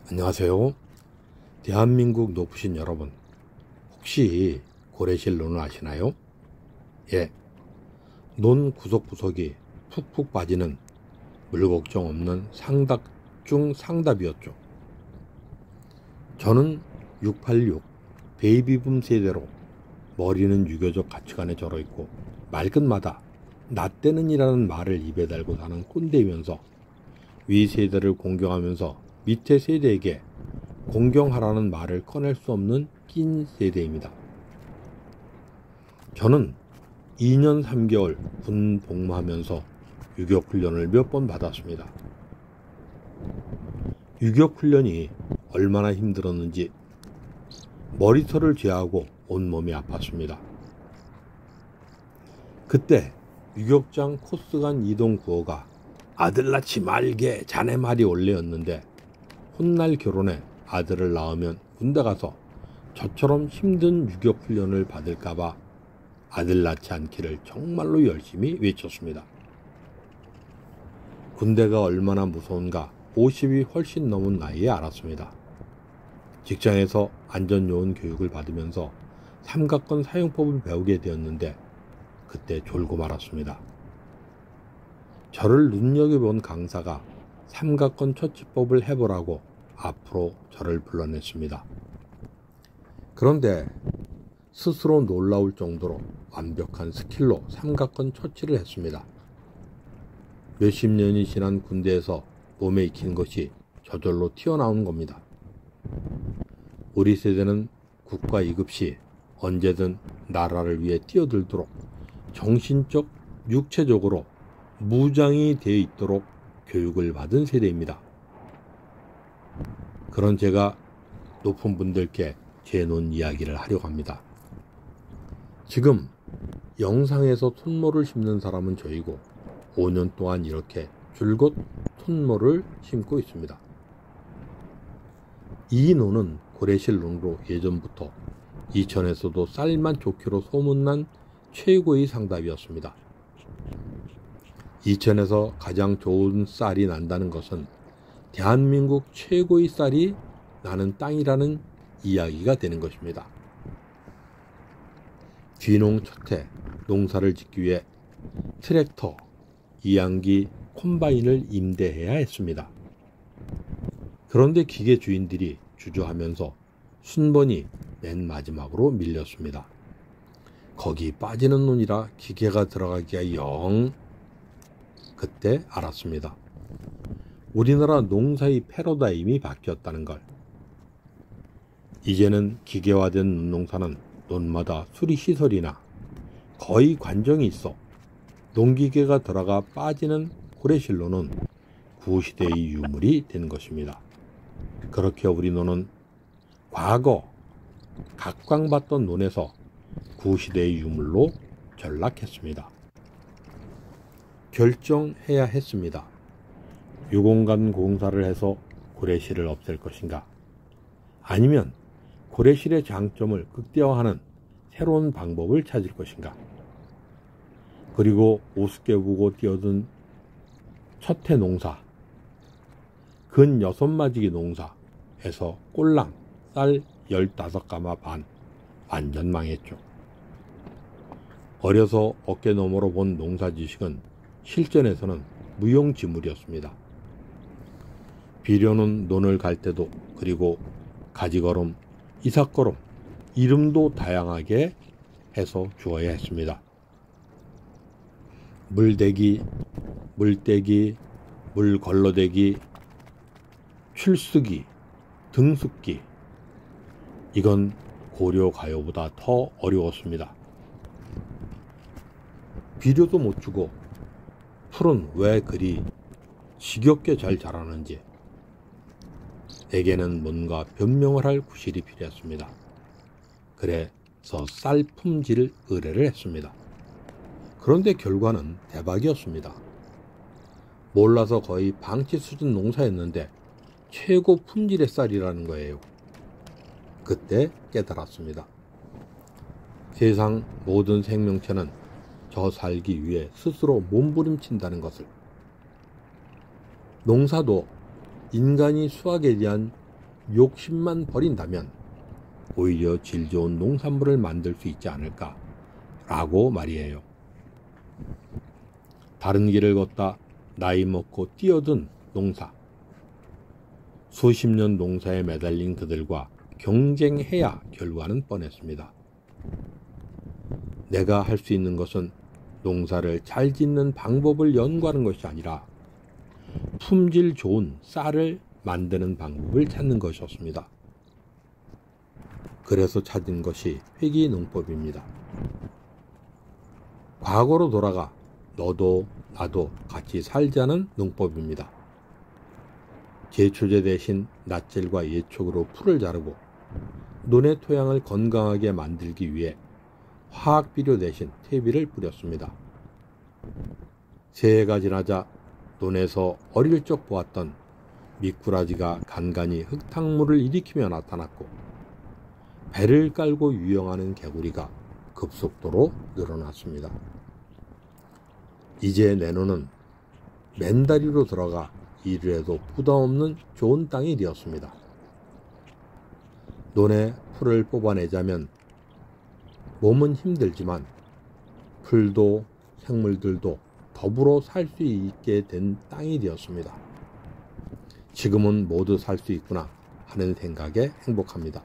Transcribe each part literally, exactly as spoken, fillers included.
안녕하세요. 대한민국 높으신 여러분, 혹시 고래실 논을 아시나요? 예, 논 구석구석이 푹푹 빠지는 물 걱정 없는 상답 중 상답이었죠. 저는 육팔육 베이비붐 세대로 머리는 유교적 가치관에 절어있고 말끝마다 나 때는이라는 말을 입에 달고 사는 꼰대이면서 위 세대를 공경하면서 밑에 세대에게 공경하라는 말을 꺼낼 수 없는 낀 세대입니다. 저는 이 년 삼 개월 군 복무하면서 유격훈련을 몇 번 받았습니다. 유격훈련이 얼마나 힘들었는지 머리털을 제하고 온몸이 아팠습니다. 그때 유격장 코스간 이동 구호가 아들 낳지 말게 자네 말이 원래였는데 훗날 결혼해 아들을 낳으면 군대 가서 저처럼 힘든 유격훈련을 받을까봐 아들 낳지 않기를 정말로 열심히 외쳤습니다. 군대가 얼마나 무서운가 오십이 훨씬 넘은 나이에 알았습니다. 직장에서 안전요원 교육을 받으면서 삼각권 사용법을 배우게 되었는데 그때 졸고 말았습니다. 저를 눈여겨본 강사가 삼각권 처치법을 해보라고 앞으로 저를 불러냈습니다. 그런데 스스로 놀라울 정도로 완벽한 스킬로 삼각권 처치를 했습니다. 몇십 년이 지난 군대에서 몸에 익힌 것이 저절로 튀어나온 겁니다. 우리 세대는 국가 이급 시 언제든 나라를 위해 뛰어들도록 정신적, 육체적으로 무장이 되어 있도록 교육을 받은 세대입니다. 그런 제가 높은 분들께 제 논 이야기를 하려고 합니다. 지금 영상에서 톤모를 심는 사람은 저이고 오 년 동안 이렇게 줄곧 톤모를 심고 있습니다. 이 논은 고래실 논으로 예전부터 이천에서도 쌀만 좋기로 소문난 최고의 상답이었습니다. 이천에서 가장 좋은 쌀이 난다는 것은 대한민국 최고의 쌀이 나는 땅이라는 이야기가 되는 것입니다. 귀농 첫해 농사를 짓기 위해 트랙터, 이양기, 콤바인을 임대해야 했습니다. 그런데 기계 주인들이 주저하면서 순번이 맨 마지막으로 밀렸습니다. 거기 빠지는 논이라 기계가 들어가기가 영... 그때 알았습니다. 우리나라 농사의 패러다임이 바뀌었다는 걸. 이제는 기계화된 농사는 논마다 수리시설이나 거의 관정이 있어 농기계가 들어가 빠지는 고래실로는 구시대의 유물이 된 것입니다. 그렇게 우리 논은 과거 각광받던 논에서 구시대의 유물로 전락했습니다. 결정해야 했습니다. 유공간 공사를 해서 고래실을 없앨 것인가? 아니면 고래실의 장점을 극대화하는 새로운 방법을 찾을 것인가? 그리고 우습게 보고 뛰어든 첫해 농사, 근 여섯 마지기 농사에서 꼴랑 쌀 열다섯 가마 반 완전 망했죠. 어려서 어깨 너머로 본 농사 지식은 실전에서는 무용지물이었습니다. 비료는 논을 갈 때도 그리고 가지걸음, 이삭걸음, 이름도 다양하게 해서 주어야 했습니다. 물대기, 물대기, 물걸러대기, 출수기, 등숫기. 이건 고려가요보다 더 어려웠습니다. 비료도 못 주고 풀은 왜 그리 지겹게 잘 자라는지 에게는 뭔가 변명을 할 구실이 필요했습니다. 그래서 쌀 품질 의뢰를 했습니다. 그런데 결과는 대박이었습니다. 몰라서 거의 방치 수준 농사였는데 최고 품질의 쌀이라는 거예요. 그때 깨달았습니다. 세상 모든 생명체는 저 살기 위해 스스로 몸부림친다는 것을. 농사도 인간이 수학에 대한 욕심만 버린다면 오히려 질 좋은 농산물을 만들 수 있지 않을까라고 말이에요. 다른 길을 걷다 나이 먹고 뛰어든 농사. 수십 년 농사에 매달린 그들과 경쟁해야 결과는 뻔했습니다. 내가 할 수 있는 것은 농사를 잘 짓는 방법을 연구하는 것이 아니라 품질 좋은 쌀을 만드는 방법을 찾는 것이었습니다. 그래서 찾은 것이 회기농법입니다. 과거로 돌아가 너도 나도 같이 살자는 농법입니다. 제초제 대신 낫젤과 예촉으로 풀을 자르고 논의 토양을 건강하게 만들기 위해 화학비료 대신 퇴비를 뿌렸습니다. 새해가 지나자 논에서 어릴 적 보았던 미꾸라지가 간간히 흙탕물을 일으키며 나타났고 배를 깔고 유영하는 개구리가 급속도로 늘어났습니다. 이제 내 논은 맨다리로 들어가 일을 해도 부담없는 좋은 땅이 되었습니다. 논에 풀을 뽑아내자면 몸은 힘들지만 풀도 생물들도 더불어 살 수 있게 된 땅이 되었습니다. 지금은 모두 살 수 있구나 하는 생각에 행복합니다.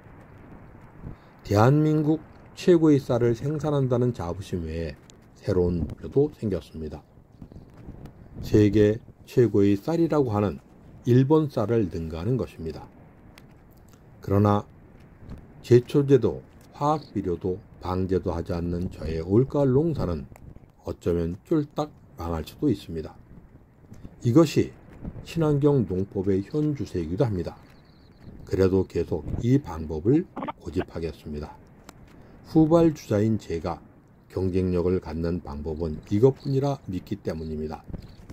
대한민국 최고의 쌀을 생산한다는 자부심 외에 새로운 목표도 생겼습니다. 세계 최고의 쌀이라고 하는 일본 쌀을 능가하는 것입니다. 그러나 제초제도 화학비료도 방제도 하지 않는 저의 올가을 농사는 어쩌면 쫄딱 망할 수도 있습니다. 이것이 친환경 농법의 현주소이기도 합니다. 그래도 계속 이 방법을 고집하겠습니다. 후발주자인 제가 경쟁력을 갖는 방법은 이것뿐이라 믿기 때문입니다.